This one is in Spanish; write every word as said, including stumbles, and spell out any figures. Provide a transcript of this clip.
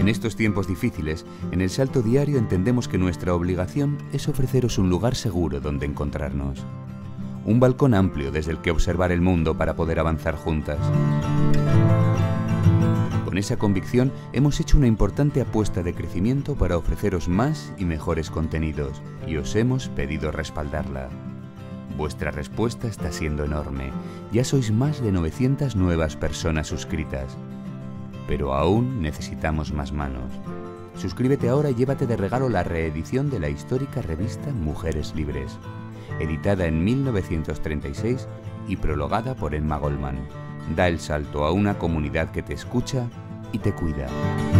En estos tiempos difíciles, en El Salto Diario entendemos que nuestra obligación es ofreceros un lugar seguro donde encontrarnos. Un balcón amplio desde el que observar el mundo para poder avanzar juntas. Con esa convicción hemos hecho una importante apuesta de crecimiento para ofreceros más y mejores contenidos, y os hemos pedido respaldarla. Vuestra respuesta está siendo enorme. Ya sois más de novecientas nuevas personas suscritas. Pero aún necesitamos más manos. Suscríbete ahora y llévate de regalo la reedición de la histórica revista Mujeres Libres, editada en mil novecientos treinta y seis y prologada por Emma Goldman. Da el salto a una comunidad que te escucha y te cuida.